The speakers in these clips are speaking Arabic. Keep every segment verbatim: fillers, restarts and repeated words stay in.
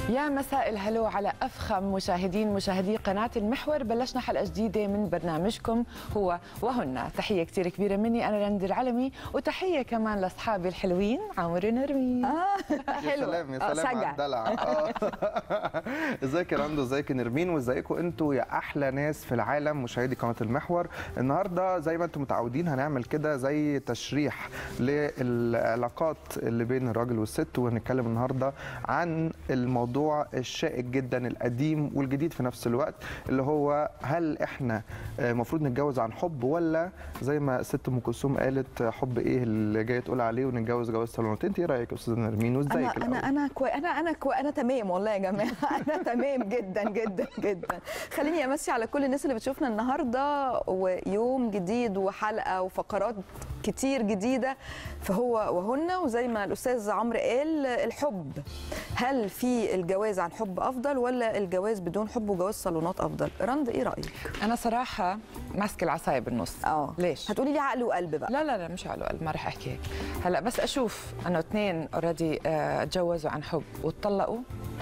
يا مساء الهلو على أفخم مشاهدين مشاهدي قناة المحور. بلشنا حلقة جديدة من برنامجكم هو وهن. تحية كتير كبيرة مني أنا رند العلمي، وتحية كمان لأصحابي الحلوين عمر ونرمين. آه يا سلام يا سلام على الدلع. ازيك يا رندو، ازيك يا نرمين، وازيكم انتوا يا أحلى ناس في العالم مشاهدي قناة المحور. النهارده زي ما انتم متعودين هنعمل كده زي تشريح للعلاقات اللي بين الراجل والست، وهنتكلم النهارده عن الموضوع الشائك جدا القديم والجديد في نفس الوقت، اللي هو هل احنا المفروض نتجوز عن حب، ولا زي ما ست ام كلثوم قالت حب ايه اللي جايه تقول عليه ونتجوز جواز صالونات. انت ايه رايك يا استاذه نرمين وازيك؟ انا انا انا كوي انا انا كوي انا تمام والله يا جماعه. انا تمام جدا جدا جدا. خليني امسي على كل الناس اللي بتشوفنا النهارده، ويوم جديد وحلقه وفقرات كتير جديده فهو وهن. وزي ما الاستاذ عمرو قال، الحب، هل في الجواز عن حب افضل ولا الجواز بدون حب وجواز صالونات افضل؟ رند ايه رايك؟ أنا صراحة ماسكة العصاية بالنص. اه ليش؟ هتقولي لي عقل وقلب بقى. لا لا لا مش على القلب، ما رح احكي هيك. هلا بس اشوف انه اثنين اوريدي اتجوزوا عن حب واتطلقوا،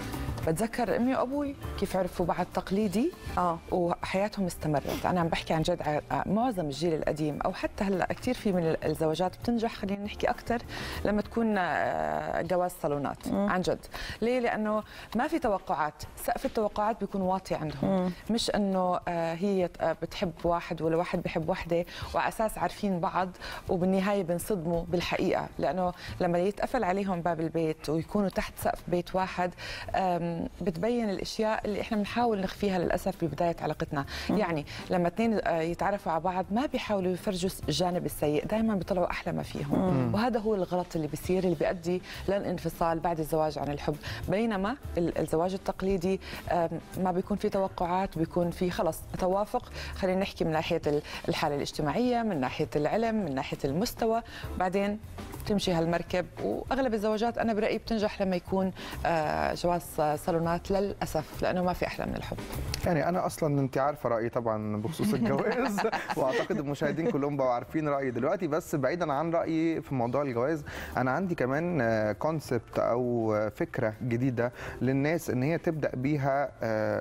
بتذكر امي وابوي كيف عرفوا بعض تقليدي اه وحياتهم استمرت. انا عم بحكي عن جد معظم الجيل القديم، او حتى هلا كثير في من الزواجات بتنجح، خلينا نحكي اكثر لما تكون جواز صالونات. مم. عن جد. ليه؟ لانه ما في توقعات، سقف التوقعات بيكون واطي عندهم. مم. مش انه هي بتحب واحد ولا واحد بحب وحده وعلى اساس عارفين بعض وبالنهايه بنصدموا بالحقيقه، لانه لما يتقفل عليهم باب البيت ويكونوا تحت سقف بيت واحد بتبين الاشياء اللي احنا بنحاول نخفيها للاسف ببدايه علاقتنا. مم. يعني لما اثنين يتعرفوا على بعض ما بيحاولوا يفرجوا الجانب السيء، دائما بيطلعوا احلى ما فيهم. مم. وهذا هو الغلط اللي بيصير اللي بيؤدي للانفصال بعد الزواج عن الحب. بينما الزواج التقليدي ما بيكون في توقعات، بيكون في خلص توافق، خلينا نحكي من ناحيه الحاله الاجتماعيه، من ناحيه العلم، من ناحيه المستوى، بعدين تمشي هالمركب. واغلب الزواجات انا برايي بتنجح لما يكون جواز صالونات للاسف، لانه ما في احلى من الحب. يعني انا اصلا انت عارفه رايي طبعا بخصوص الجواز واعتقد المشاهدين كلهم بقوا عارفين رايي دلوقتي. بس بعيدا عن رايي في موضوع الجواز، انا عندي كمان كونسبت او فكره جديده للناس ان هي تبدا بيها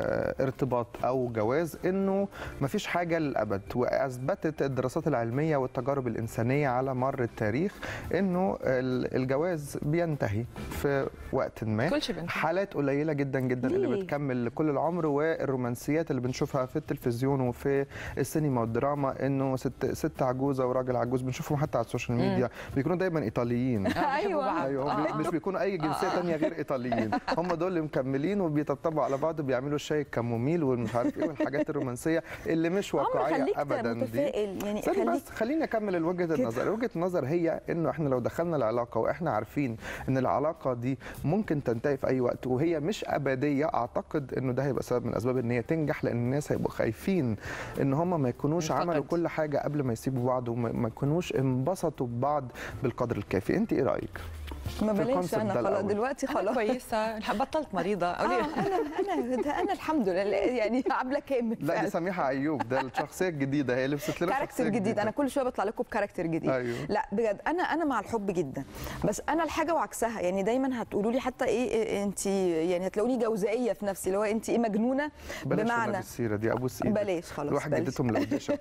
ارتباط او جواز، انه ما فيش حاجه للابد. واثبتت الدراسات العلميه والتجارب الانسانيه على مر التاريخ انه الجواز بينتهي في وقت ما. كل شيء بينتهي. حالات قليله جدا جدا اللي بتكمل كل العمر، والرومانسيات اللي بنشوفها في التلفزيون وفي السينما والدراما، انه ست ست عجوزه وراجل عجوز، بنشوفهم حتى على السوشيال ميديا بيكونوا دايما ايطاليين. ايوه ايوه آه. مش بيكونوا اي جنسيه ثانيه غير ايطاليين، هم دول اللي مكملين وبيطبطبوا على بعض وبيعملوا الشاي الكموميل والمش عارف ايه والحاجات الرومانسيه اللي مش واقعيه ابدا. دي يعني خليك بس خليني اكمل وجهه النظر. وجهه النظر هي انه احنا لو دخلنا العلاقه واحنا عارفين ان العلاقه دي ممكن تنتهي في اي وقت وهي مش ابديه، اعتقد انه ده هيبقى سبب من اسباب ان هي تنجح، لان الناس هيبقوا خايفين ان هم ما يكونوش مفقد. عملوا كل حاجه قبل ما يسيبوا بعض وما يكونوش انبسطوا ببعض بالقدر الكافي. انت ايه رايك؟ ما بلاش انا خلاص دلوقتي خلاص كويسه، بطلت مريضه. آه انا انا ده انا الحمد لله يعني عامله كامل. لا دي سميحه ايوب، ده الشخصيه الجديده، هي لبست لنا كاركتر جديد. جديد. انا كل شويه بطلع لكم بكاركتر جديد. أيوه. لا بجد انا انا مع الحب جدا، بس انا الحاجه وعكسها. يعني دايما هتقولوا لي حتى ايه انت، يعني هتلاقوني جوزائيه في نفسي، اللي هو انت ايه مجنونه. بمعنى بلاش السيره دي ابوس ايدك، بلاش خلاص، الواحد جدتهم لودشه.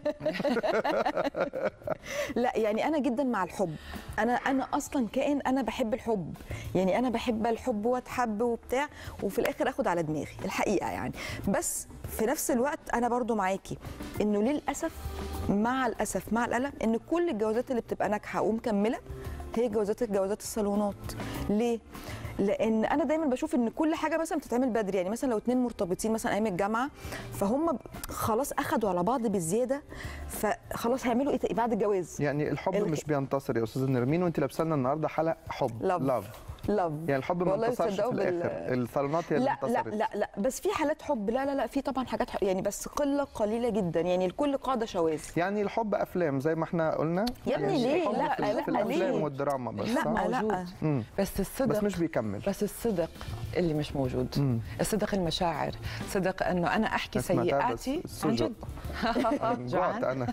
لا يعني انا جدا مع الحب. انا انا اصلا كائن انا بحب الحب، يعني انا بحب الحب واتحب وبتاع، وفي الاخر اخد على دماغي الحقيقه يعني. بس في نفس الوقت انا برضو معاكي انه للاسف مع الاسف مع الالم ان كل الجوازات اللي بتبقى ناجحه ومكمله هي جوازات الجوازات الصالونات. ليه؟ لان انا دايما بشوف ان كل حاجه مثلا بتتعمل بدري. يعني مثلا لو اتنين مرتبطين مثلا ايام الجامعه، فهم خلاص اخدوا على بعض بزياده، فخلاص هيعملوا ايه بعد الجواز؟ يعني الحب ال... مش بينتصر يا استاذه نرمين، وانت لابسه لنا النهارده حلقه حب لاف لاف يعني الحب ما انتصرش في الاخر، الصالونات هي اللي انتصرت. لا لا لا بس في حالات حب، لا لا لا في طبعا حاجات حب يعني، بس قله قليله جدا. يعني الكل قاعده شواذ. يعني الحب افلام زي ما احنا قلنا يا ابني. يعني ليه؟ لا في لا في الافلام والدراما بس. لا لا بس الصدق، بس مش بيكمل. بس الصدق اللي مش موجود. مم. الصدق المشاعر، صدق انه انا احكي سيئاتي عن جد. جوعت انا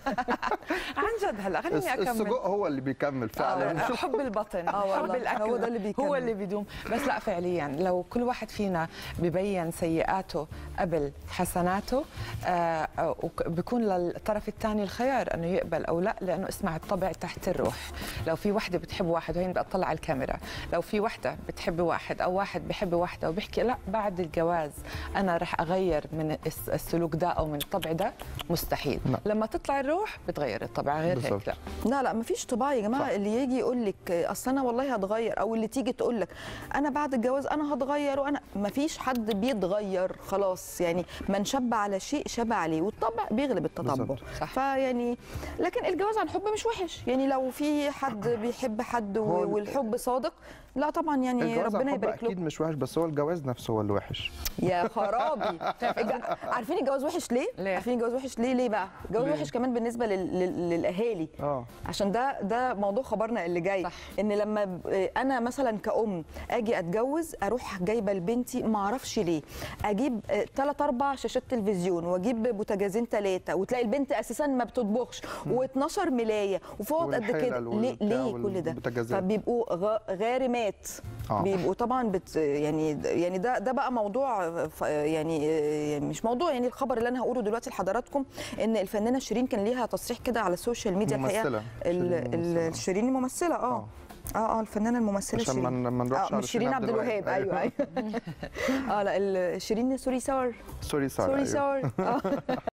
عن جد. هلا خليني اكمل. السجق هو اللي بيكمل فعلا. حب البطن، حب الاكل هو ده اللي بيكمل. هو اللي بيدوم. بس لا فعليا لو كل واحد فينا ببين سيئاته قبل حسناته آه بيكون للطرف الثاني الخيار انه يقبل او لا، لانه اسمع الطبع تحت الروح. لو في وحده بتحب واحد وهي بدها تطلع على الكاميرا، لو في وحده بتحب واحد او واحد بحب وحده وبيحكي لا بعد الجواز انا رح اغير من السلوك ده او من الطبع ده، مستحيل. لا. لما تطلع الروح بتغير الطبع، غير بالزبط. هيك لا لا لا مفيش طباع يا جماعه. صح. اللي يجي يقول لك اصل انا والله هتغير، او اللي تيجي تقول لك انا بعد الجواز انا هتغير، وانا مفيش حد بيتغير خلاص. يعني من شب على شيء شب عليه، والطبع بيغلب التطبع. فيعني لكن الجواز عن حب مش وحش، يعني لو في حد بيحب حد والحب صادق، لا طبعا يعني ربنا يبارك له. اكيد مش وحش، بس هو الجواز نفسه هو اللي وحش. يا خرابي. عارفين الجواز وحش ليه؟ ليه؟ عارفين الجواز وحش ليه؟ ليه بقى؟ الجواز وحش كمان بالنسبه لل... لل... للاهالي. اه عشان ده ده موضوع خبرنا اللي جاي. صح. ان لما انا مثلا كأم اجي اتجوز، اروح جايبه لبنتي ما اعرفش ليه اجيب ثلاث اربع شاشات تلفزيون واجيب بوتاجازين ثلاثه، وتلاقي البنت اساسا ما بتطبخش و12 ملايه وفوط قد كده. ليه ليه كل ده؟ فبيبقوا غارمات. آه. بيبقوا طبعا بت يعني يعني ده ده بقى موضوع يعني مش موضوع، يعني الخبر اللي انا هقوله دلوقتي لحضراتكم ان الفنانه شيرين كان ليها تصريح كده على السوشيال ميديا. الحقيقه شيرين الممثله اه اه اه الفنانه الممثله عشان شيرين ما نروحش آه مش شيرين عبد الوهاب. ايوه ايوه اه لا شيرين سوري ساور سوري ساور سوري ساور